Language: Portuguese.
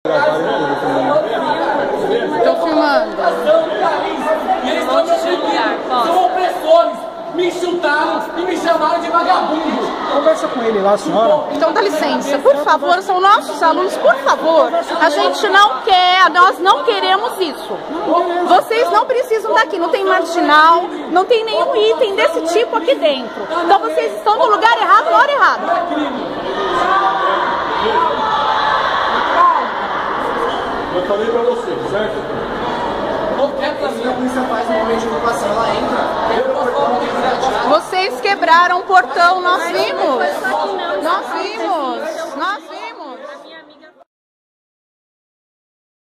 Tô filmando. E eles estão me são opressores. Me chutaram e me chamaram de vagabundo. Conversa com ele lá, senhora. Então dá licença, por favor, são nossos alunos, por favor. A gente não quer, nós não queremos isso. Vocês não precisam estar aqui, não tem marginal, não tem nenhum item desse tipo aqui dentro. Então vocês estão no lugar errado, na hora errada. Eu falei pra você, certo? A polícia faz um momento de ocupação, ela entra. Vocês quebraram o portão, nós vimos. Nós vimos.